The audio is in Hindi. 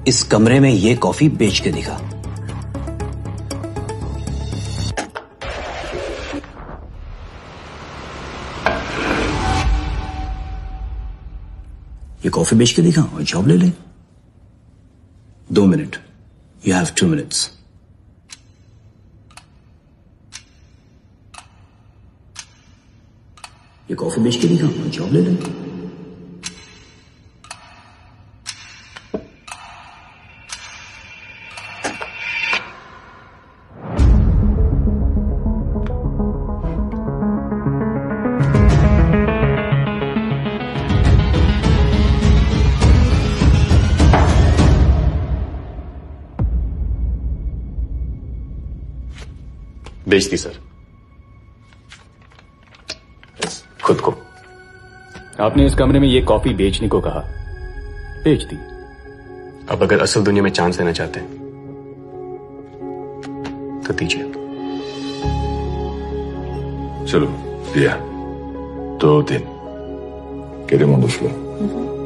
इस कमरे में ये कॉफी बेच के दिखा। ये कॉफी बेच के दिखा और जॉब ले ले। 2 मिनट। You have 2 minutes. ये कॉफी बेच के दिखा और जॉब ले ले। बेच दी सर। खुद को। आपने इस कमरे में ये कॉफी बेचने को कहा, बेच दी। अब अगर असल दुनिया में चांस लेना चाहते हैं तो दीजिए। चलो दिया 2 दिन। Queremos dos.